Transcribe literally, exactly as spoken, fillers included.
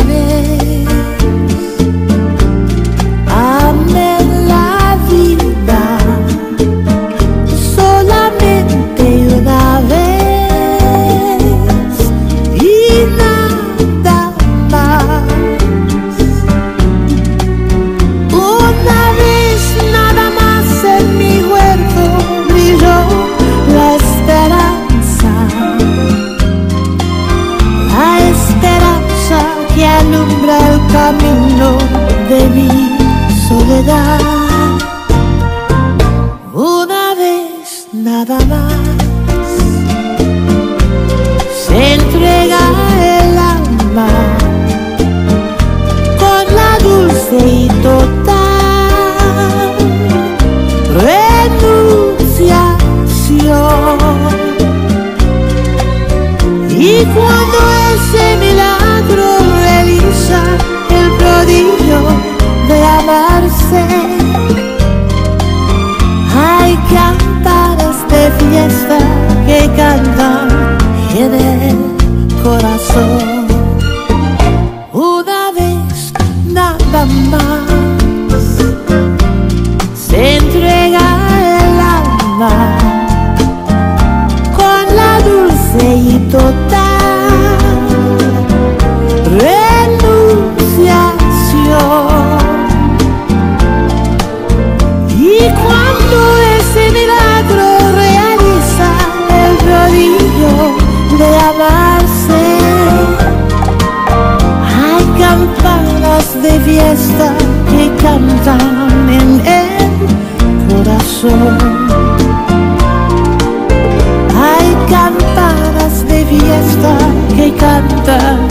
vez amé la vida, solamente una vez y nada más. Una vez nada más en mi huerto brilló la esperanza, la esperanza que alumbra el camino de mi soledad. Una vez nada más se entrega el alma con la dulce y total renunciación. Y cuando ese milagro realiza el prodigio de amarse, hay campanas de fiesta que cantan en el corazón. Una vez nada más se entrega el alma con la dulce y total renunciación. Y cuando ese milagro realiza el prodigio de amarse, hay campanas de fiesta que cantan en el corazón. Hay campanas de fiesta que cantan